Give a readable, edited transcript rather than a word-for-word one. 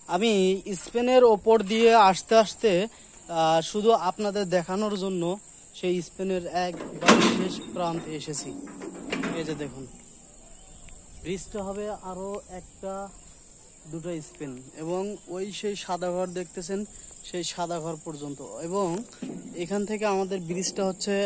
আমি স্পেনের ওপর দিয়ে আস্তে আস্তে শুধু আপনাদের দেখানোর জন্য সেই স্পেনের একবার শেষ প্রান্তে এসেছি। এই যে দেখুন, ব্রিজটা হবে আরো একটা দুটো স্পেন, এবং ওই সেই সাদা ঘর দেখতেছেন, সেই সাদা ঘর পর্যন্ত। এবং এখান থেকে আমাদের ব্রিজটা হচ্ছে